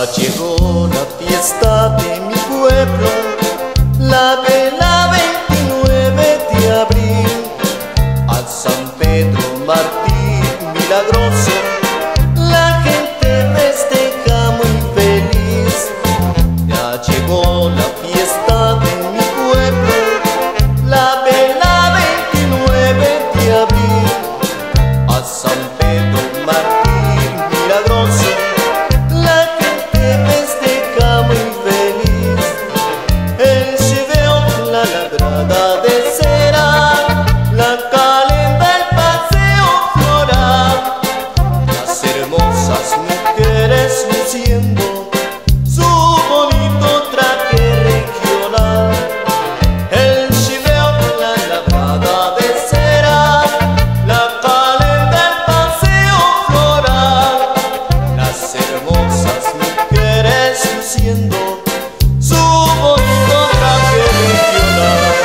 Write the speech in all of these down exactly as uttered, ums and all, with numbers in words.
Ya llegó la fiesta de mi pueblo, la de la veintinueve de abril. Al San Pedro Mártir milagroso, la gente festeja muy feliz. Ya llegó la fiesta de mi pueblo, la de la veintinueve de abril. Al San Pedro Mártir milagroso, la gente festeja muy feliz. El Gideón, la labrada de cera, la calenda, el paseo floral, las hermosas mujeres luciendo su bonito traje regional. El Gideón, la labrada de cera, la calenda, el paseo floral, las hermosas mujeres luciendo su bonito traje regional.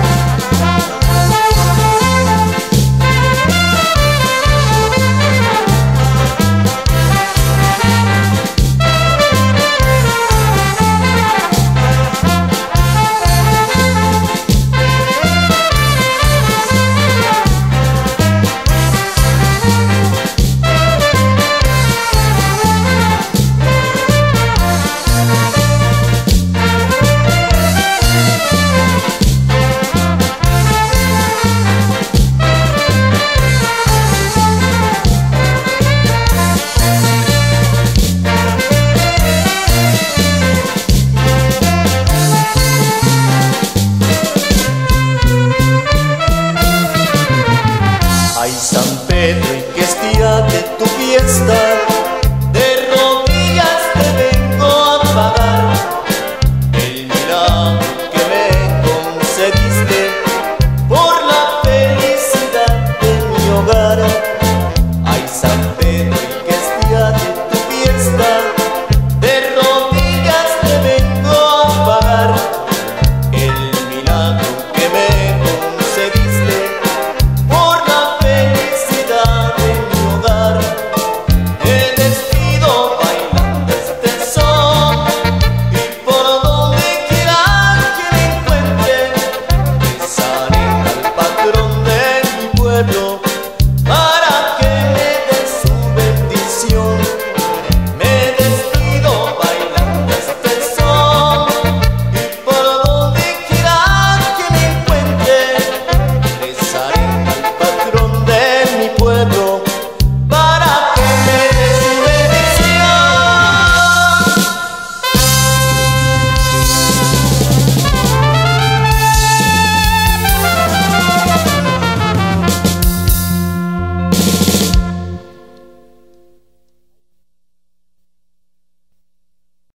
Ay, San Pedro, y que es día de tu fiesta, de rodillas te vengo a pagar el milagro que me concediste por la felicidad de mi hogar. Ay, San Pedro, y que es día de tu fiesta,